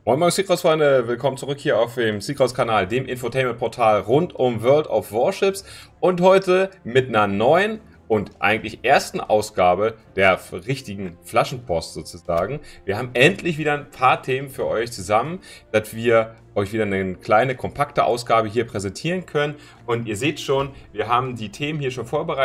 Moin Moin Seacross-Freunde, willkommen zurück hier auf dem Seacross-Kanal, dem Infotainment-Portal rund um World of Warships und heute mit einer neuen und eigentlich ersten Ausgabe der richtigen Flaschenpost sozusagen. Wir haben endlich wieder ein paar Themen für euch zusammen, dass wir euch wieder eine kleine, kompakte Ausgabe hier präsentieren können und ihr seht schon, wir haben die Themen hier schon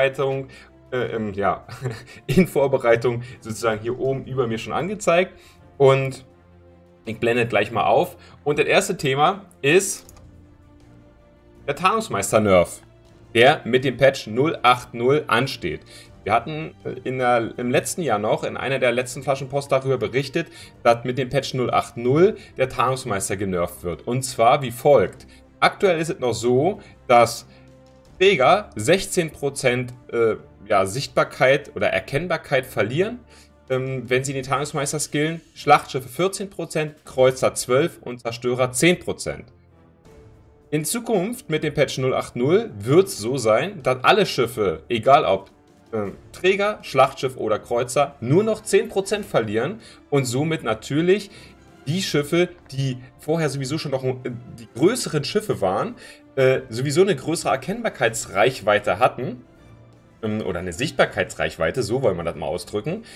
in Vorbereitung sozusagen hier oben über mir schon angezeigt und ich blende gleich mal auf. Und das erste Thema ist der Tarnungsmeister-Nerf, der mit dem Patch 0.8.0 ansteht. Wir hatten im letzten Jahr noch in einer der letzten Flaschenpost darüber berichtet, dass mit dem Patch 0.8.0 der Tarnungsmeister genervt wird. Und zwar wie folgt. Aktuell ist es noch so, dass Träger 16% Sichtbarkeit oder Erkennbarkeit verlieren, wenn sie den Tarnungsmeister skillen, Schlachtschiffe 14%, Kreuzer 12% und Zerstörer 10%. In Zukunft mit dem Patch 0.8.0 wird es so sein, dass alle Schiffe, egal ob Träger, Schlachtschiff oder Kreuzer, nur noch 10% verlieren und somit natürlich die Schiffe, die vorher sowieso schon noch die größeren Schiffe waren, sowieso eine größere Erkennbarkeitsreichweite hatten, oder eine Sichtbarkeitsreichweite, so wollen wir das mal ausdrücken,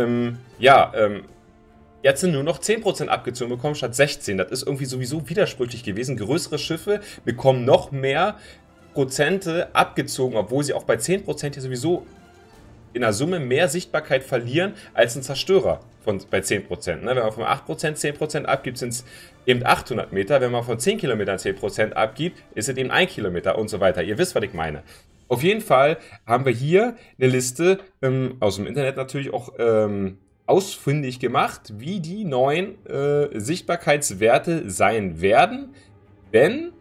jetzt sind nur noch 10% abgezogen bekommen statt 16%. Das ist irgendwie sowieso widersprüchlich gewesen. Größere Schiffe bekommen noch mehr Prozente abgezogen, obwohl sie auch bei 10% hier sowieso in der Summe mehr Sichtbarkeit verlieren als ein Zerstörer bei 10%. Ne? Wenn man von 8% 10% abgibt, sind es eben 800 Meter. Wenn man von 10 Kilometern 10% abgibt, ist es eben 1 Kilometer und so weiter. Ihr wisst, was ich meine. Auf jeden Fall haben wir hier eine Liste aus dem Internet natürlich auch ausfindig gemacht, wie die neuen Sichtbarkeitswerte sein werden, wenn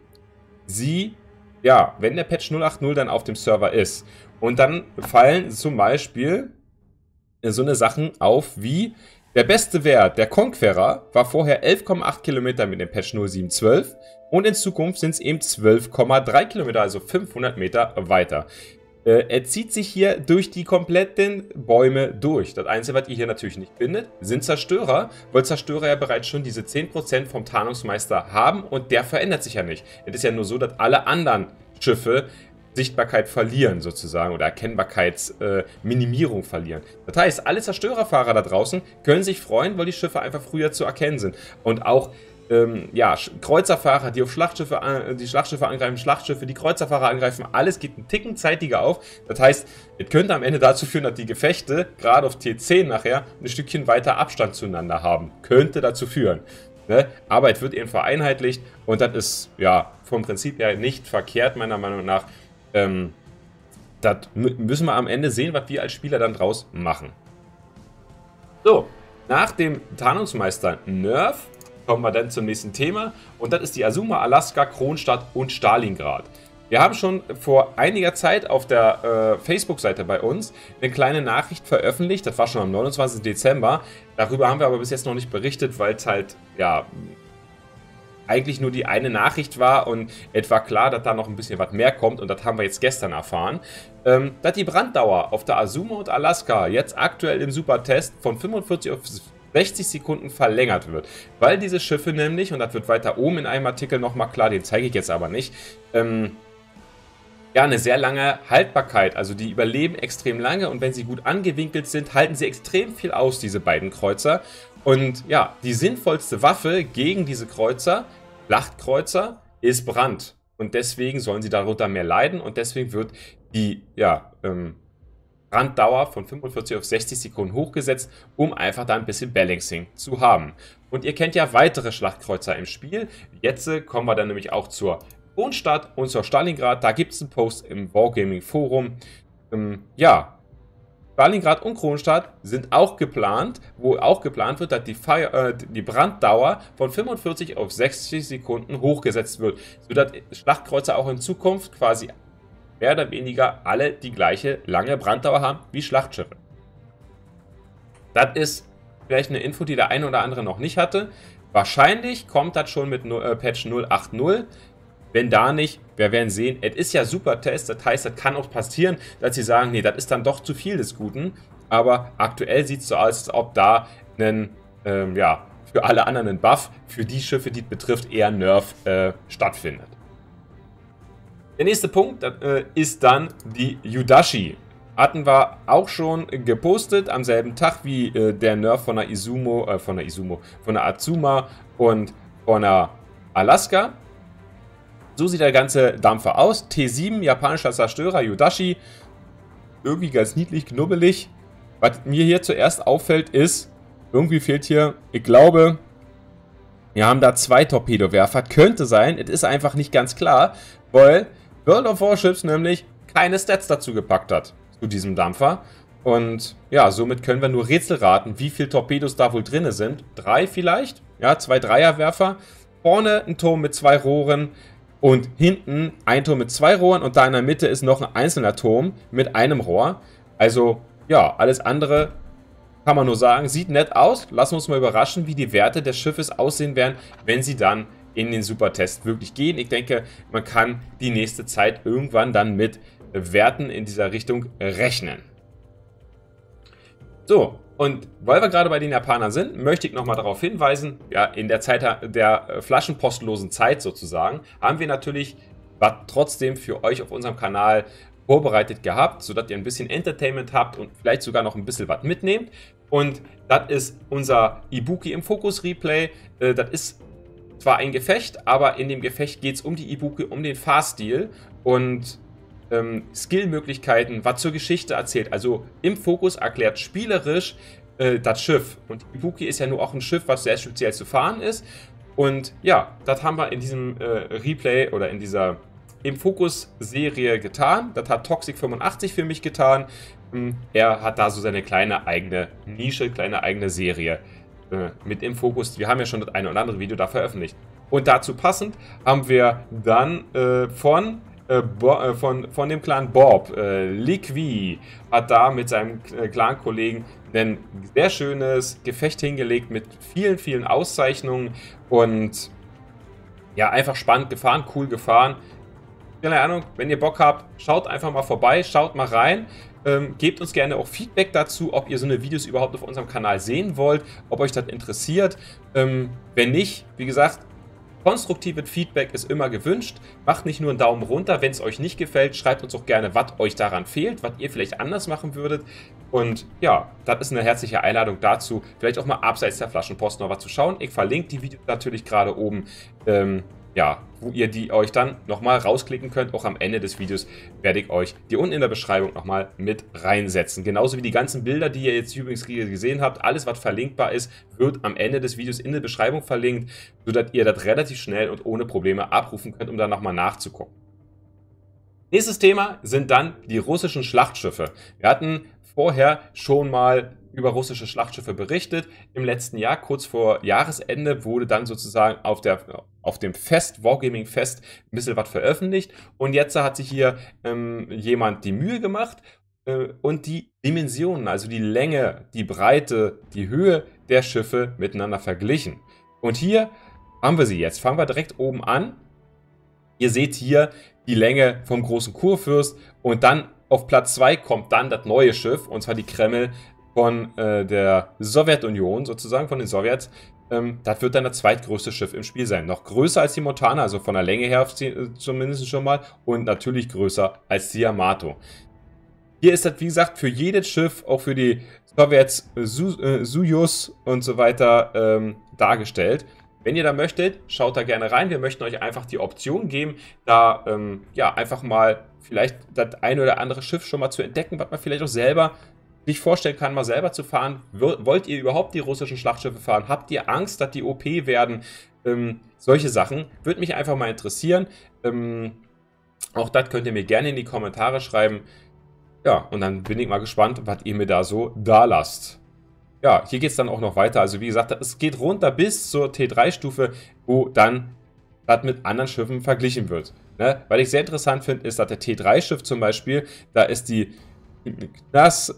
der Patch 0.8.0 dann auf dem Server ist. Und dann fallen zum Beispiel so eine Sachen auf wie der beste Wert der Conqueror war vorher 11,8 Kilometer mit dem Patch 0.7.12 und in Zukunft sind es eben 12,3 Kilometer, also 500 Meter weiter. Er zieht sich hier durch die kompletten Bäume durch. Das Einzige, was ihr hier natürlich nicht findet, sind Zerstörer, weil Zerstörer ja bereits schon diese 10% vom Tarnungsmeister haben und der verändert sich ja nicht. Es ist ja nur so, dass alle anderen Schiffe Sichtbarkeit verlieren sozusagen oder Erkennbarkeitsminimierung verlieren. Das heißt, alle Zerstörerfahrer da draußen können sich freuen, weil die Schiffe einfach früher zu erkennen sind. Und auch Kreuzerfahrer, die auf die Schlachtschiffe angreifen, Schlachtschiffe, die Kreuzerfahrer angreifen, alles geht einen Ticken zeitiger auf. Das heißt, es könnte am Ende dazu führen, dass die Gefechte, gerade auf T10 nachher, ein Stückchen weiter Abstand zueinander haben. Könnte dazu führen. Ne? Aber es wird eben vereinheitlicht und das ist vom Prinzip her nicht verkehrt, meiner Meinung nach. Das müssen wir am Ende sehen, was wir als Spieler dann draus machen. So, nach dem Tarnungsmeister Nerf kommen wir dann zum nächsten Thema und das ist die Azuma, Alaska, Kronstadt und Stalingrad. Wir haben schon vor einiger Zeit auf der Facebook-Seite bei uns eine kleine Nachricht veröffentlicht, das war schon am 29. Dezember. Darüber haben wir aber bis jetzt noch nicht berichtet, weil es halt, eigentlich nur die eine Nachricht war und es war klar, dass da noch ein bisschen was mehr kommt und das haben wir jetzt gestern erfahren, dass die Branddauer auf der Azuma und Alaska jetzt aktuell im Supertest von 45 auf 60 Sekunden verlängert wird, weil diese Schiffe nämlich, und das wird weiter oben in einem Artikel nochmal klar, den zeige ich jetzt aber nicht, eine sehr lange Haltbarkeit, also die überleben extrem lange und wenn sie gut angewinkelt sind, halten sie extrem viel aus, diese beiden Kreuzer. Und die sinnvollste Waffe gegen diese Kreuzer, Schlachtkreuzer, ist Brand. Und deswegen sollen sie darunter mehr leiden und deswegen wird die Branddauer von 45 auf 60 Sekunden hochgesetzt, um einfach da ein bisschen Balancing zu haben. Und ihr kennt ja weitere Schlachtkreuzer im Spiel. Jetzt kommen wir dann nämlich auch zur Kronstadt und zur Stalingrad. Da gibt es einen Post im Wargaming Forum. Stalingrad und Kronstadt sind auch geplant, wo auch geplant wird, dass die Branddauer von 45 auf 60 Sekunden hochgesetzt wird, sodass Schlachtkreuzer auch in Zukunft quasi mehr oder weniger alle die gleiche lange Branddauer haben wie Schlachtschiffe. Das ist vielleicht eine Info, die der eine oder andere noch nicht hatte. Wahrscheinlich kommt das schon mit Patch 0.8.0. Wenn da nicht, wir werden sehen, es ist ja Supertest, das heißt, das kann auch passieren, dass sie sagen, nee, das ist dann doch zu viel des Guten. Aber aktuell sieht es so aus, als ob da ein für alle anderen ein Buff, für die Schiffe, die es betrifft, eher Nerf stattfindet. Der nächste Punkt ist dann die Yudashi. Hatten wir auch schon gepostet am selben Tag wie der Nerf von der Azuma und von der Alaska. So sieht der ganze Dampfer aus. T7, japanischer Zerstörer, Yudashi. Irgendwie ganz niedlich, knubbelig. Was mir hier zuerst auffällt ist, irgendwie fehlt hier, ich glaube, wir haben da 2 Torpedowerfer. Könnte sein, es ist einfach nicht ganz klar, weil World of Warships nämlich keine Stats dazu gepackt hat zu diesem Dampfer. Und ja, somit können wir nur Rätsel raten, wie viele Torpedos da wohl drin sind. 3 vielleicht? Ja, 2 Dreierwerfer. Vorne ein Turm mit 2 Rohren und hinten ein Turm mit 2 Rohren und da in der Mitte ist noch ein einzelner Turm mit einem Rohr. Also ja, alles andere kann man nur sagen, sieht nett aus. Lassen wir uns mal überraschen, wie die Werte des Schiffes aussehen werden, wenn sie dann in den Supertest wirklich gehen. Ich denke, man kann die nächste Zeit irgendwann dann mit Werten in dieser Richtung rechnen. So, und weil wir gerade bei den Japanern sind, möchte ich nochmal darauf hinweisen, ja, in der Zeit der flaschenpostenlosen Zeit sozusagen, haben wir natürlich was trotzdem für euch auf unserem Kanal vorbereitet gehabt, sodass ihr ein bisschen Entertainment habt und vielleicht sogar noch ein bisschen was mitnehmt. Und das ist unser Ibuki im Fokus Replay. Das ist zwar ein Gefecht, aber in dem Gefecht geht es um die Ibuki, um den Fahrstil und Skillmöglichkeiten, was zur Geschichte erzählt. Also im Fokus erklärt spielerisch das Schiff. Und Ibuki ist ja nur auch ein Schiff, was sehr speziell zu fahren ist. Und ja, das haben wir in diesem Replay oder in dieser im Fokus-Serie getan. Das hat Toxic85 für mich getan. Er hat da so seine kleine eigene Nische, kleine eigene Serie mit im Fokus. Wir haben ja schon das eine oder andere Video da veröffentlicht. Und dazu passend haben wir dann von dem Clan Bob, Liqui, hat da mit seinem Clan-Kollegen ein sehr schönes Gefecht hingelegt mit vielen, vielen Auszeichnungen und ja, einfach spannend gefahren, cool gefahren. Keine Ahnung, wenn ihr Bock habt, schaut einfach mal vorbei, schaut mal rein. Gebt uns gerne auch Feedback dazu, ob ihr so eine Videos überhaupt auf unserem Kanal sehen wollt, ob euch das interessiert. Wenn nicht, wie gesagt, konstruktives Feedback ist immer gewünscht. Macht nicht nur einen Daumen runter, wenn es euch nicht gefällt. Schreibt uns auch gerne, was euch daran fehlt, was ihr vielleicht anders machen würdet. Und ja, das ist eine herzliche Einladung dazu, vielleicht auch mal abseits der Flaschenpost noch was zu schauen. Ich verlinke die Videos natürlich gerade oben, ja, wo ihr die euch dann nochmal rausklicken könnt. Auch am Ende des Videos werde ich euch die unten in der Beschreibung nochmal mit reinsetzen. Genauso wie die ganzen Bilder, die ihr jetzt übrigens gesehen habt. Alles, was verlinkbar ist, wird am Ende des Videos in der Beschreibung verlinkt, sodass ihr das relativ schnell und ohne Probleme abrufen könnt, um dann nochmal nachzugucken. Nächstes Thema sind dann die russischen Schlachtschiffe. Wir hatten vorher schon mal über russische Schlachtschiffe berichtet. Im letzten Jahr, kurz vor Jahresende, wurde dann sozusagen auf dem Fest, Wargaming-Fest, ein bisschen was veröffentlicht. Und jetzt hat sich hier jemand die Mühe gemacht und die Dimensionen, also die Länge, die Breite, die Höhe der Schiffe miteinander verglichen. Und hier haben wir sie jetzt. Fangen wir direkt oben an. Ihr seht hier die Länge vom großen Kurfürst und dann auf Platz 2 kommt dann das neue Schiff, und zwar die Kreml von der Sowjetunion, sozusagen von den Sowjets. Das wird dann das zweitgrößte Schiff im Spiel sein. Noch größer als die Montana, also von der Länge her zumindest schon mal, und natürlich größer als die Yamato. Hier ist das, wie gesagt, für jedes Schiff, auch für die Sowjets, Sojus und so weiter dargestellt. Wenn ihr da möchtet, schaut da gerne rein. Wir möchten euch einfach die Option geben, da ja, einfach mal vielleicht das eine oder andere Schiff schon mal zu entdecken, was man vielleicht auch selber sich vorstellen kann, mal selber zu fahren. Wollt ihr überhaupt die russischen Schlachtschiffe fahren? Habt ihr Angst, dass die OP werden? Solche Sachen. Würde mich einfach mal interessieren. Auch das könnt ihr mir gerne in die Kommentare schreiben. Ja, und dann bin ich mal gespannt, was ihr mir da so da lasst. Ja, hier geht es dann auch noch weiter. Also wie gesagt, es geht runter bis zur T3-Stufe, wo dann das mit anderen Schiffen verglichen wird. Ne? Weil ich sehr interessant finde, ist, dass der T3-Schiff zum Beispiel, da ist die Knas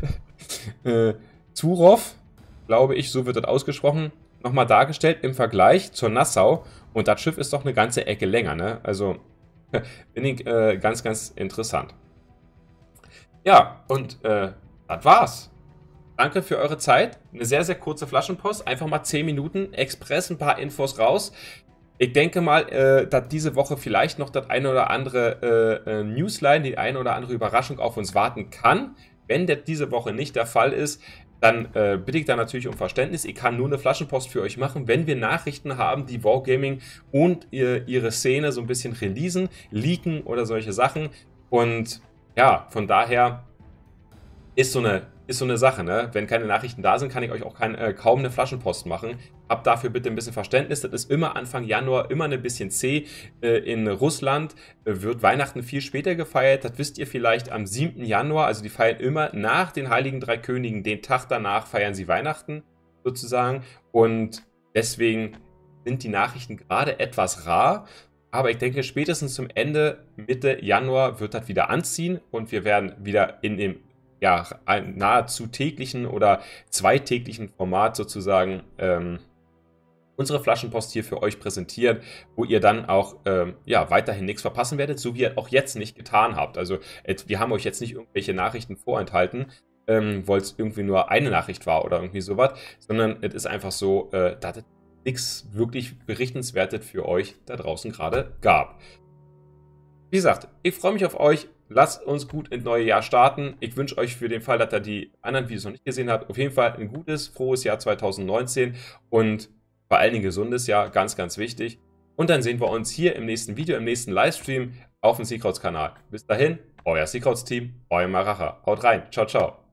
Zurov, glaube ich, so wird das ausgesprochen, nochmal dargestellt im Vergleich zur Nassau. Und das Schiff ist doch eine ganze Ecke länger. Ne? Also finde ich ganz, ganz interessant. Ja, und das war's. danke für eure Zeit. Eine sehr, sehr kurze Flaschenpost. Einfach mal 10 Minuten, Express, ein paar Infos raus. Ich denke mal, dass diese Woche vielleicht noch das eine oder andere Newsline, die eine oder andere Überraschung auf uns warten kann. Wenn das diese Woche nicht der Fall ist, dann bitte ich da natürlich um Verständnis. Ich kann nur eine Flaschenpost für euch machen, wenn wir Nachrichten haben, die Wargaming und ihre Szene so ein bisschen releasen, leaken oder solche Sachen. Und ja, von daher ist so eine Sache, ne? Wenn keine Nachrichten da sind, kann ich euch auch kaum eine Flaschenpost machen. Habt dafür bitte ein bisschen Verständnis. Das ist immer Anfang Januar, immer ein bisschen zäh. In Russland wird Weihnachten viel später gefeiert. Das wisst ihr vielleicht am 7. Januar. Also die feiern immer nach den Heiligen Drei Königen. Den Tag danach feiern sie Weihnachten sozusagen. Und deswegen sind die Nachrichten gerade etwas rar. Aber ich denke, spätestens zum Ende, Mitte Januar wird das wieder anziehen. Und wir werden wieder in dem nahezu täglichen oder zweitäglichen Format sozusagen unsere Flaschenpost hier für euch präsentieren, wo ihr dann auch weiterhin nichts verpassen werdet, so wie ihr auch jetzt nicht getan habt. Also wir haben euch jetzt nicht irgendwelche Nachrichten vorenthalten, weil es irgendwie nur eine Nachricht war oder irgendwie sowas, sondern es ist einfach so, dass es nichts wirklich Berichtenswertes für euch da draußen gerade gab. Wie gesagt, ich freue mich auf euch. Lasst uns gut ins neue Jahr starten. Ich wünsche euch für den Fall, dass ihr die anderen Videos noch nicht gesehen habt, auf jeden Fall ein gutes, frohes Jahr 2019 und vor allen Dingen gesundes Jahr, ganz, ganz wichtig. Und dann sehen wir uns hier im nächsten Video, im nächsten Livestream auf dem Seakrauts-Kanal. Bis dahin, euer Seakrauts-Team, euer Maracha. Haut rein. Ciao, ciao.